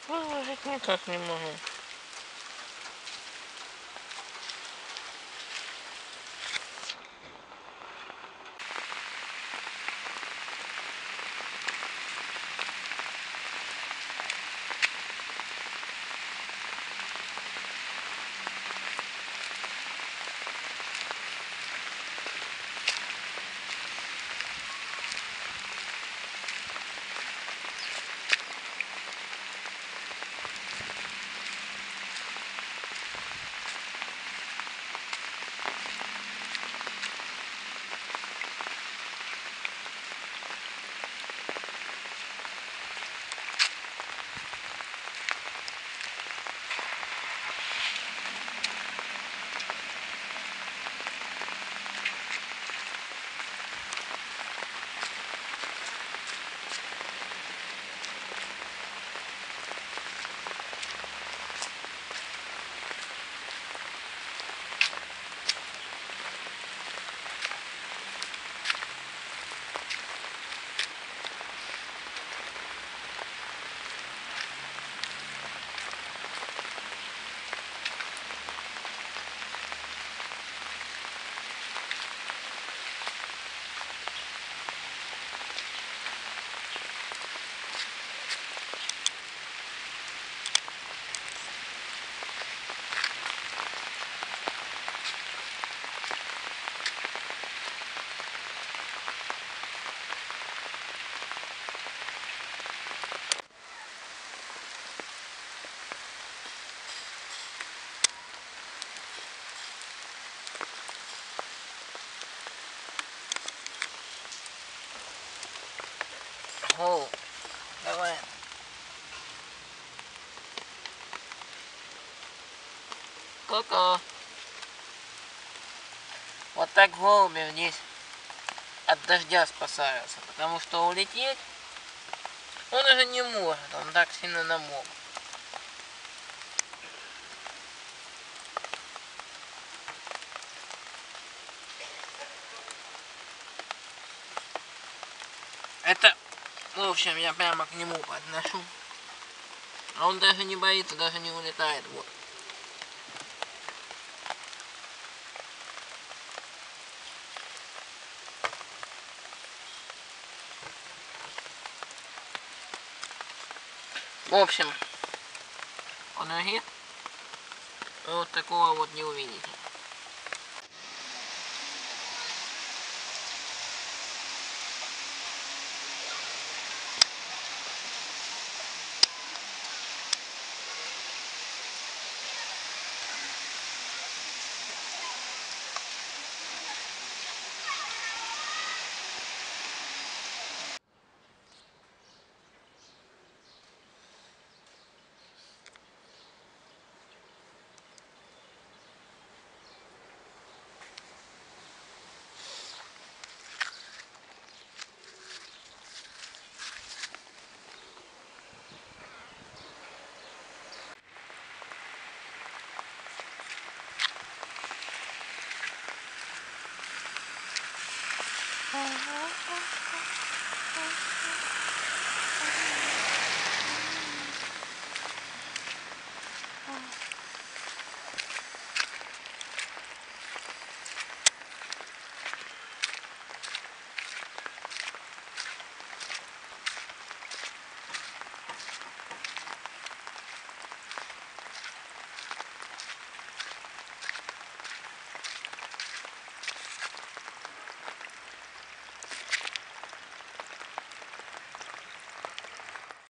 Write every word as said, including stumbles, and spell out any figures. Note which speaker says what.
Speaker 1: Выложить никак не могу. О, давай. Ко-ко. Вот так голуби здесь от дождя спасаются, потому что улететь он уже не может, он так сильно намок. Это, в общем, я прямо к нему подношу. А он даже не боится, даже не улетает. Вот. В общем, по ноге вот такого вот не увидите. Uh-huh.